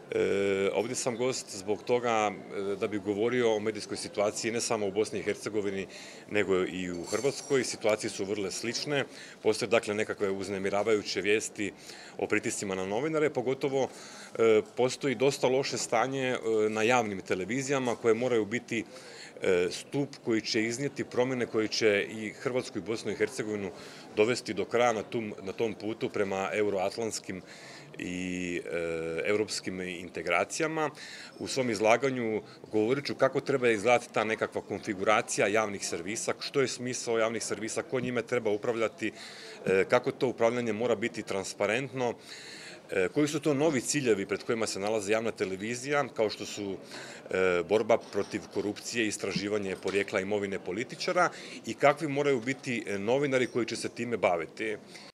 Ovdje sam gost zbog toga da bi govorio o medijskoj situaciji ne samo u Bosni i Hercegovini, nego i u Hrvatskoj. Situacije su vrlo slične. Postoje dakle nekakve uznemiravajuće vijesti o pritiscima na novinare, pogotovo postoji dosta loše stanje na javnim televizijama koje moraju biti stup koji će iznijeti promjene koje će i Hrvatsku i Bosnu i Hercegovinu dovesti do kraja na tom putu prema euroatlantskim i evropskim integracijama. U svom izlaganju govorit ću kako treba izgledati ta nekakva konfiguracija javnih servisa, što je smisao javnih servisa, ko njime treba upravljati, kako to upravljanje mora biti transparentno, koji su to novi ciljevi pred kojima se nalaze javna televizija, kao što su borba protiv korupcije, istraživanje porijekla imovine političara i kakvi moraju biti novinari koji će se time baviti.